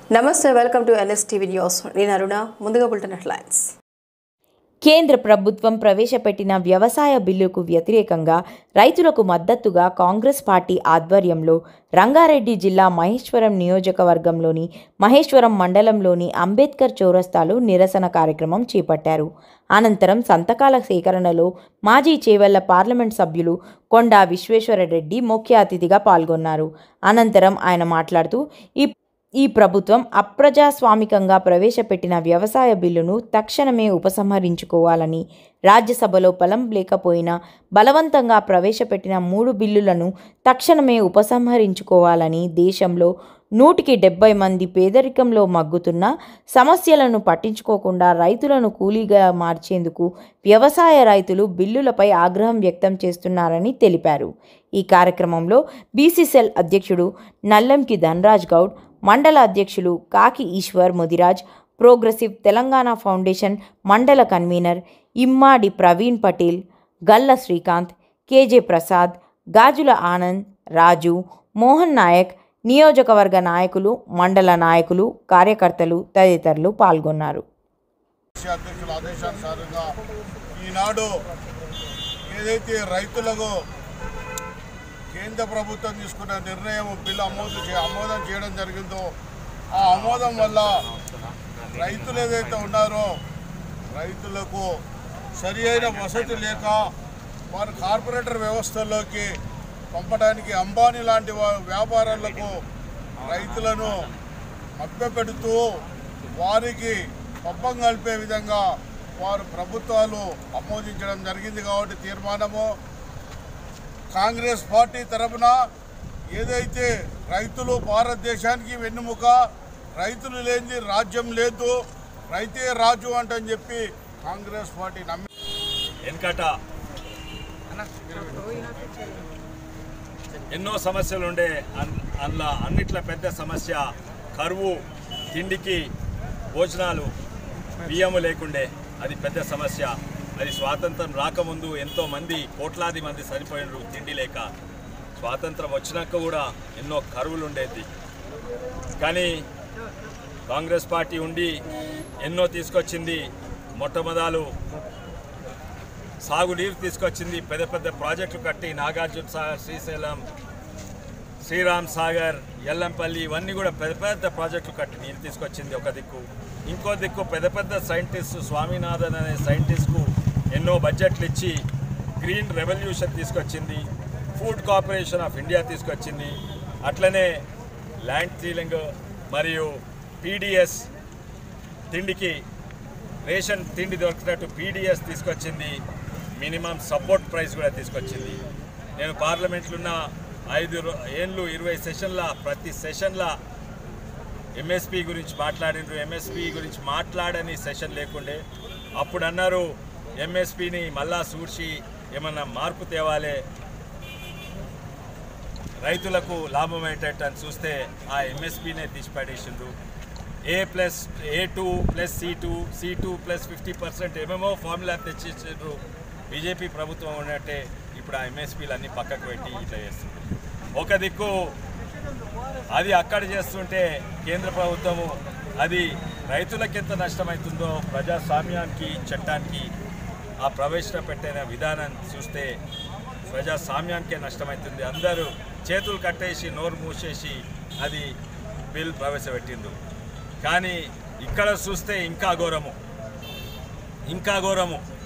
నమస్తే welcome to NSTV news నేను అరుణ ముందుగా బులెటిన్ హెడ్లైన్స్ కేంద్ర ప్రభుత్వం ప్రవేశపెట్టిన వ్యవసాయ బిల్లుకు వ్యతిరేకంగా రైతులకు మద్దతుగా కాంగ్రెస్ పార్టీ ఆధ్వర్యంలో రంగారెడ్డి జిల్లా మహేశ్వరం నియోజకవర్గంలోని మహేశ్వరం మండలంలోని అంబేద్కర్ చౌరస్తాలో నిరసన కార్యక్రమం చేపట్టారు. అనంతరం సంతకాల సేకరణలో మాజీ చేవెళ్ల పార్లమెంట్ సభ్యులు కొండా విశ్వేశ్వరరెడ్డి ముఖ్య అతిథిగా పాల్గొన్నారు. అనంతరం ఆయన మాట్లాడుతూ ఈ ప్రభుత్వం అప్రజాస్వామికంగా ప్రవేశపెట్టిన వ్యవసాయ బిల్లును తక్షణమే ఉపసంహరించుకోవాలని, రాజ్యసభలో బలం లేకపోయినా బలవంతంగా ప్రవేశపెట్టిన 3 బిల్లులను తక్షణమే ఉపసంహరించుకోవాలని, దేశంలో 170 మంది పేదరికంలో మగ్గుతున్న సమస్యలను పట్టించుకోకుండా రైతులను కూలీగా మార్చేందుకు వ్యవసాయ రైతులు బిల్లులపై ఆగ్రహం వ్యక్తం చేస్తున్నారని తెలిపారు. ఈ కార్యక్రమంలో బీసీసీఎల్ అధ్యక్షుడు నల్లంకి ధనరాజ్ గౌడ్, మండల అధ్యక్షులు కాకి ఈశ్వర్ ముదిరాజ్, ప్రోగ్రెసివ్ తెలంగాణ ఫౌండేషన్ మండల కన్వీనర్ ఇమ్మాడి ప్రవీణ్ పటేల్, గల్ల శ్రీకాంత్, కేజే ప్రసాద్, గాజుల ఆనంద్, రాజు, మోహన్ నాయక్, నియోజకవర్గ నాయకులు, మండల నాయకులు, కార్యకర్తలు తదితరులు పాల్గొన్నారు. కేంద్ర ప్రభుత్వం తీసుకున్న నిర్ణయం బిల్లు ఆమోదం చేయడం జరిగిందో ఆ ఆమోదం వల్ల రైతులు ఏదైతే ఉన్నారో రైతులకు సరి అయిన వసతి లేక వారు కార్పొరేటర్ వ్యవస్థల్లోకి పంపడానికి అంబానీ లాంటి వ్యాపారాలకు రైతులను మభ్యపెడుతూ వారికి పబ్బం కలిపే విధంగా వారు ప్రభుత్వాలు ఆమోదించడం జరిగింది. కాబట్టి తీర్మానము కాంగ్రెస్ పార్టీ తరఫున ఏదైతే రైతులు భారతదేశానికి వెన్నుముక, రైతులు లేనిది రాజ్యం లేదు, రైతే రాజు అంటని చెప్పి కాంగ్రెస్ పార్టీ నమ్మి వెనకట ఎన్నో సమస్యలు ఉండే, అందులో అన్నిట్లో పెద్ద సమస్య కరువు, తిండికి భోజనాలు బియ్యము లేకుండే, అది పెద్ద సమస్య. అది స్వాతంత్రం రాకముందు ఎంతోమంది కోట్లాది మంది చనిపోయినారు తిండి లేక. స్వాతంత్రం వచ్చినాక కూడా ఎన్నో కరువులు ఉండేది. కానీ కాంగ్రెస్ పార్టీ ఉండి ఎన్నో తీసుకొచ్చింది. మొట్టమొదలు సాగునీరు తీసుకొచ్చింది, పెద్ద పెద్ద ప్రాజెక్టులు కట్టి నాగార్జున సాగర్, శ్రీశైలం, శ్రీరామ్ సాగర్, ఎల్లంపల్లి ఇవన్నీ కూడా పెద్ద పెద్ద ప్రాజెక్టులు కట్టి నీరు తీసుకొచ్చింది ఒక దిక్కు. ఇంకో దిక్కు పెద్ద పెద్ద సైంటిస్టు స్వామినాథన్ అనే సైంటిస్ట్కు ఎన్నో బడ్జెట్లు ఇచ్చి గ్రీన్ రెవల్యూషన్ తీసుకొచ్చింది, ఫుడ్ కార్పొరేషన్ ఆఫ్ ఇండియా తీసుకొచ్చింది. అట్లనే ల్యాండ్ సీలింగ్ మరియు PDS తిండికి రేషన్ తిండి దొరికినట్టు PDS తీసుకొచ్చింది. మినిమం సపోర్ట్ ప్రైస్ కూడా తీసుకొచ్చింది. నేను పార్లమెంట్లో ఉన్న 5 ఏళ్ళు 20 సెషన్ల ప్రతి సెషన్లో MSP గురించి మాట్లాడినారు. MSP గురించి మాట్లాడని సెషన్ లేకుండే. అప్పుడు అన్నారు MSPని మళ్ళా సూర్చి ఏమన్నా మార్పు తేవాలే, రైతులకు లాభం అయ్యేటట్టు అని చూస్తే ఆ MSPనే తీసిపడేసిండ్రు. A+A2 + C2, C2 + 50% ఏమేమో ఫార్ములా తెచ్చిచ్చిండ్రు. బీజేపీ ప్రభుత్వం ఉన్నట్టే ఇప్పుడు ఆ MSPలు అన్నీ పక్కకు పెట్టి ఇట్లా చేస్తుంది. ఒక దిక్కు అది అక్కడ చేస్తుంటే కేంద్ర ప్రభుత్వము అది రైతులకు ఎంత నష్టమవుతుందో ప్రజాస్వామ్యానికి, చట్టానికి ఆ ప్రవేశపెట్టిన విధానం చూస్తే ప్రజాస్వామ్యానికే నష్టమవుతుంది. అందరూ చేతులు కట్టేసి నోరు మూసేసి అది బిల్ ప్రవేశపెట్టిండ్రు. కానీ ఇక్కడ చూస్తే ఇంకా ఘోరము.